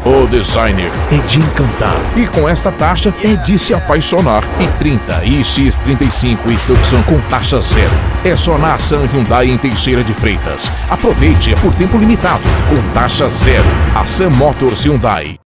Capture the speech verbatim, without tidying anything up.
O designer é de encantar e com esta taxa é de se apaixonar. i trinta, i x trinta e cinco e Tucson com taxa zero. É só na Ação Hyundai em Teixeira de Freitas. Aproveite, é por tempo limitado, com taxa zero. Ação Motors Hyundai.